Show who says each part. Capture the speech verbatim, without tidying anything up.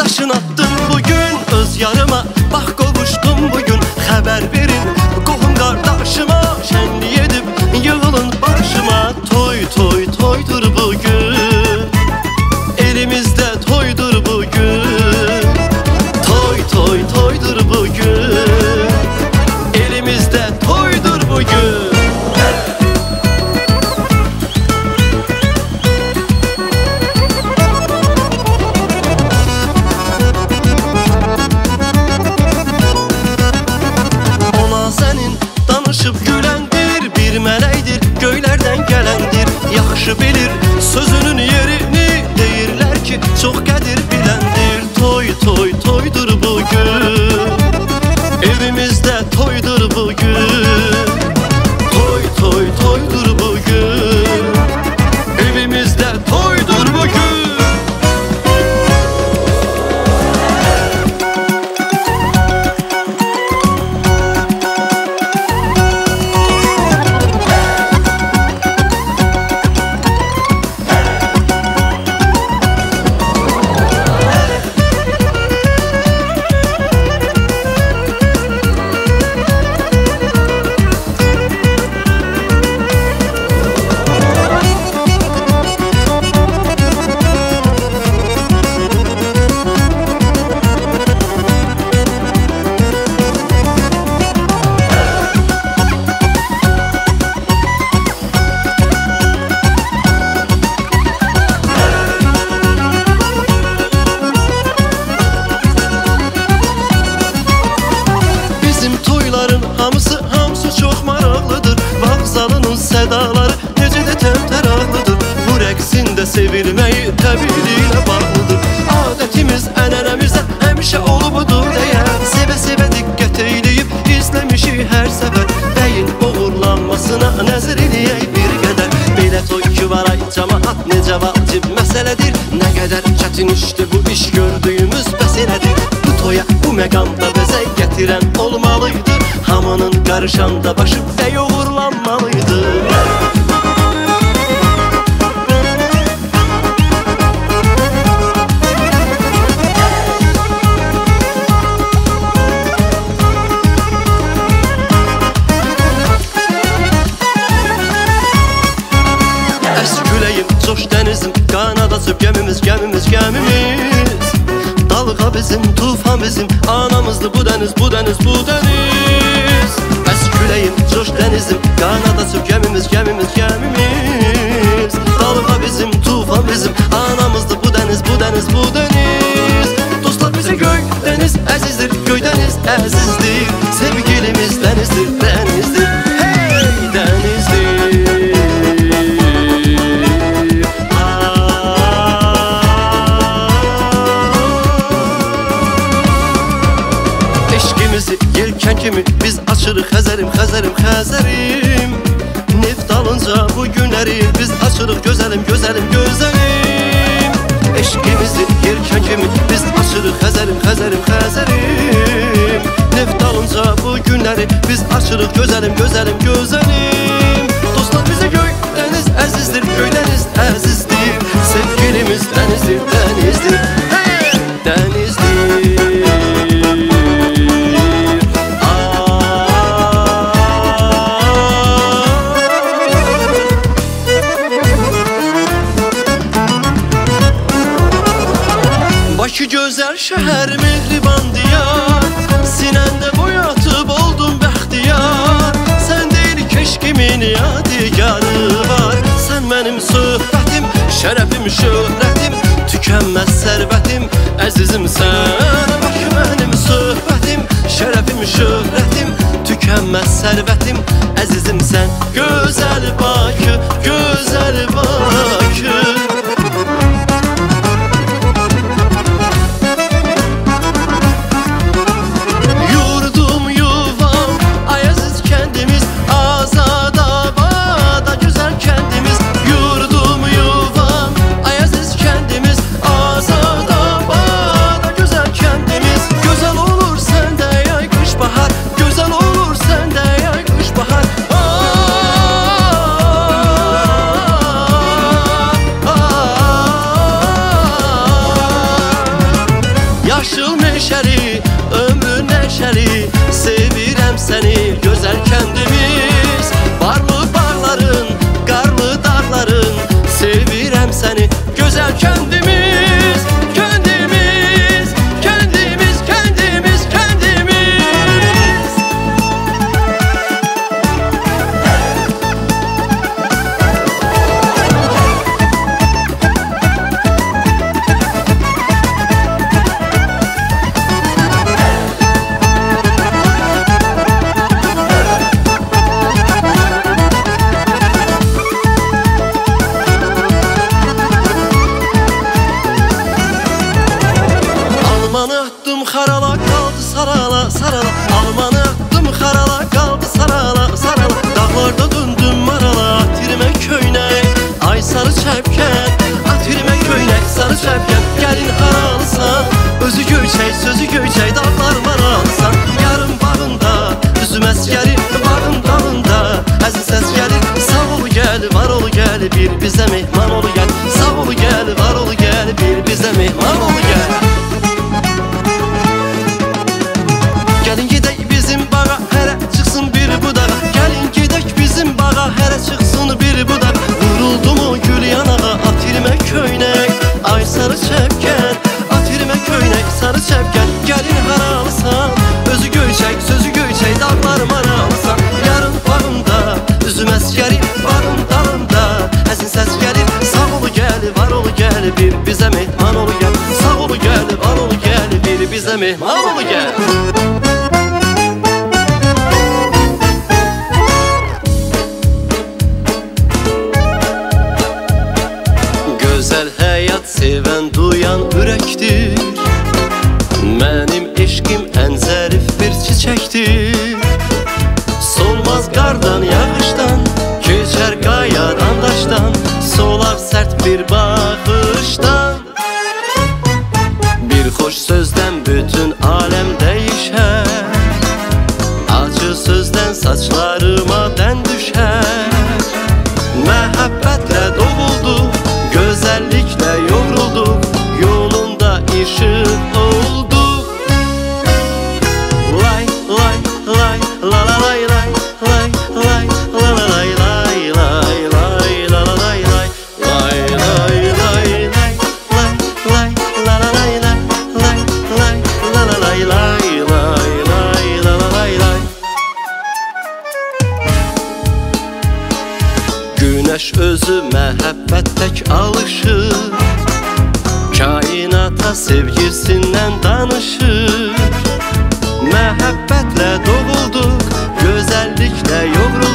Speaker 1: daşın attım bugün öz yarıma. Bak qovuşdum bugün, xəbər verin qohum qardaşıma. Şənlik edib yığılın başıma. Toy toy toydur bugün, elimizdə toydur bugün. Toy toy toydur bugün, elimizdə toydur bugün. Yaxşı bilir sözünün yerini, deyirlər ki çox qədir biləndir. Toy toy toydur bugün, evimizdə toydur bugün. Toy toy toydur bugün, evimizdə toydur bugün. Hamısı, hamısı çox maraqlıdır. Vağzalının sədaları necə də təmtəraqlıdır. Bu rəqsində sevilməyi təbiilə bağlıdır. Adətimiz, ənənəmizdə həmişə olubudur deyər. Sevə-sevə diqqət eyləyib izləmişik hər səfər. Bəyin uğurlanmasına nəzər eləyək bir qədər. Belə toy ki var ay cəmaat, necə vacib məsələdir. Nə qədər çətin işdir bu iş, gördüyümüz bəs elədir. Bu toya, bu məqamda bəzək gətirən olmalıydı. Hamının qarışanda başı bəy uğurlanmalıydı. Əs küləyim, coş dənizim, qanada söp gəmimiz, gəmimiz, gəmimiz. Dalğa bizim, tufan bizim, anamızdı bu dəniz, bu dəniz, bu dəniz. Əs küləyim, coş dənizim, qanada söp gəmimiz, gəmimiz, gəmimiz. Dalğa bizim, tufan bizim, anamızdı bu dəniz, bu dəniz, bu dəniz. Dostlar bizim göy dəniz əzizdir, göy dəniz əzizdir. Sevgilimiz dənizdir, dənizdir, hey dənizdir. Yelkən kimi biz açırıq Xəzərim, Xəzərim, Xəzərim. Neft alınca bu günləri biz açırıq gözəlim, gözəlim, gözəlim. Eşqimizi yelkən kimi biz açırıq Xəzərim, Xəzərim, Xəzərim. Neft alınca bu günləri biz açırıq gözəlim, gözəlim, gözəlim. Dostlar bizi göy dəniz əzizdir, göy dəniz əzizdir. Sevgilimiz dənizdir, dənizdir, hey dənizdir. Bakı gözəl şəhər, mehriban diyar. Sinəndə boyatıb oldum bəxtiyar. Sən deyil keşkimin yadigarı var. Sən mənim söhbətim, şərəfim, şöhrətim, tükənməz sərvətim, əzizimsən. Bakı mənim söhbətim, şərəfim, şöhrətim, tükənməz sərvətim, əzizimsən. Gözəl Bakı, gözəl Bakı. Hələ çıxsın bir budak, vuruldu mu gül yanağa, atirmə köynək. Ay sarı çəpkən, atirmə köynək, sarı çəpkən. Gəlin haralısan, özü göyçək, sözü göyçək, dağlarım aralısan. Yarın bağımda, üzüm əskəri, bağım dalında həzin səs gəlir, sağ olu gəl, var olu gəl, bir bizə mehman olu gəl. Sağ olu gəl, var olu gəl, bir bizə mehman olu gəl. Gözəl həyat sevən, duyan ürəkdir. Mənim eşqim ən zərif bir çiçəkdir. Solmaz qardan, yağışdan, keçər qayadan, daşdan, solar sərt bir baxışdan. Bir xoş sözdən bütün aləm dəyişər, acı sözdən saçlarıma dən düşər. Məhəbbətlə doğulduq, gözəlliklə yoğrulduq, yolunda işıq olduq. Lay lay lay la la lay lay lay lay la la lay lay lay lay la la lay lay lay lay lay lay lay la la lay lay lay lay la la lay lay lay lay la la lay lay. Günəş özü məhəbbət tək alışır, kainata sevgisindən danışır. Məhəbbətlə doğulduq, gözəlliklə yoğrulduq,